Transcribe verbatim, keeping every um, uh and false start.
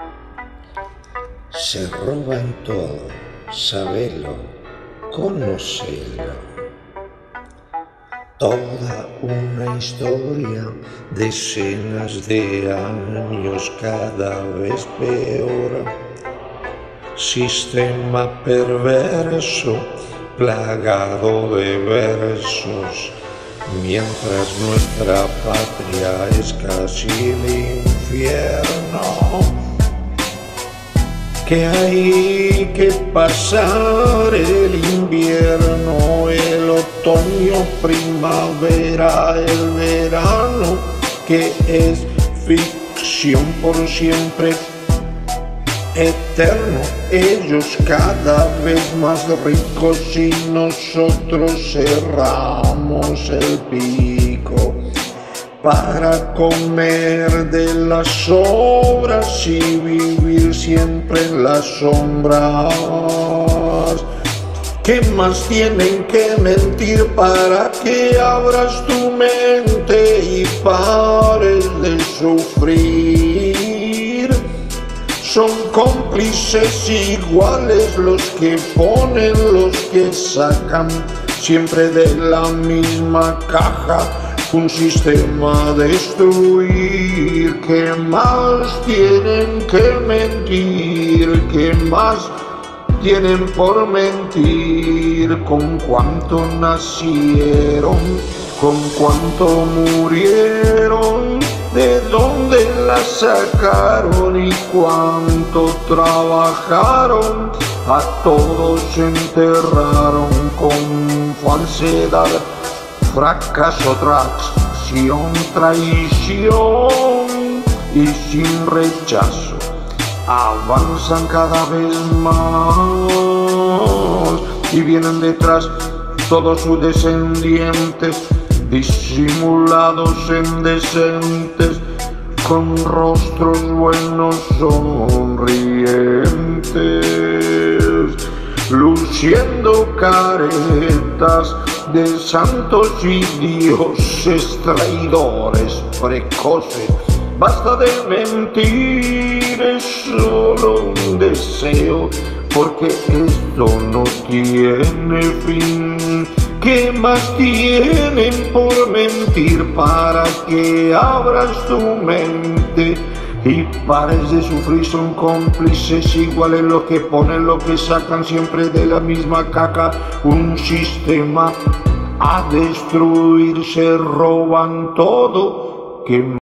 Se roban todo, sabelo, conocelo. Toda una historia, decenas de años, cada vez peor. Sistema perverso, plagado de versos, mientras nuestra patria es casi el infierno. Que hay que pasar el invierno, el otoño, primavera, el verano, que es ficción por siempre, eterno. Ellos cada vez más ricos y nosotros cerramos el pico para comer de las sobras y vivir siempre en las sombras. ¿Qué más tienen que mentir para que abras tu mente y pares de sufrir? Son cómplices iguales los que ponen, los que sacan, siempre de la misma caja, un sistema a destruir. ¿Qué más tienen que mentir? ¿Qué más tienen por mentir? ¿Con cuánto nacieron? ¿Con cuánto murieron? ¿De dónde la sacaron y cuánto trabajaron? A todos enterraron con falsedad, fracaso, traición, traición, y sin rechazo avanzan cada vez más y vienen detrás todos sus descendientes, disimulados en decentes, con rostros buenos sonrientes, luciendo caretas de santos y dioses, traidores precoces. Basta de mentir, es solo un deseo, porque esto no tiene fin. ¿Qué más tienen por mentir para que abras tu mente y pares de sufrir? Son cómplices iguales los que ponen, lo que sacan, siempre de la misma caca, un sistema a destruir. Se roban todo. ¿Qué